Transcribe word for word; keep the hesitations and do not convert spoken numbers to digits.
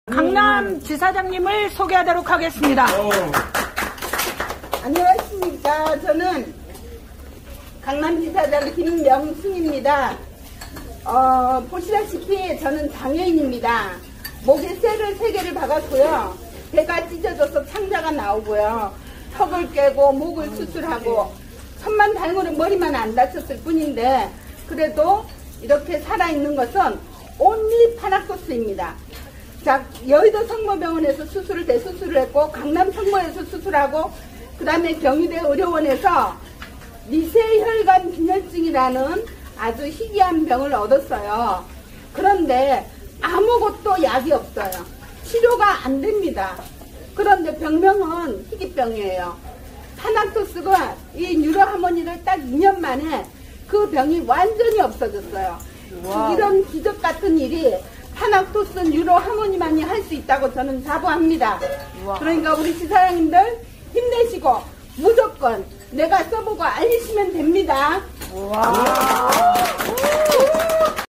강남 지사장님을 소개하도록 하겠습니다. 어. 안녕하십니까. 저는 강남지사장 김명순입니다. 어, 보시다시피 저는 장애인입니다. 목에 쇠를 세 개를 박았고요. 배가 찢어져서 창자가 나오고요. 턱을 깨고 목을 수술하고 손만 닮으면 머리만 안 다쳤을 뿐인데 그래도 이렇게 살아있는 것은 온리 파낙토스입니다. 자, 여의도 성모병원에서 수술을 대수술을 했고 강남 성모에서 수술하고 그 다음에 경희대 의료원에서 미세혈관 빈혈증이라는 아주 희귀한 병을 얻었어요. 그런데 아무것도 약이 없어요. 치료가 안 됩니다. 그런데 병명은 희귀병이에요. 파낙토스가 이 뉴로하모니를 딱 이 년 만에 그 병이 완전히 없어졌어요. 와우. 이런 기적 같은 일이 파낙토스 뉴로하모니만이 할 수 있다고 저는 자부합니다. 와우. 그러니까 우리 지사장님들 힘내시고 무조건 내가 써보고 알리시면 됩니다. 와우.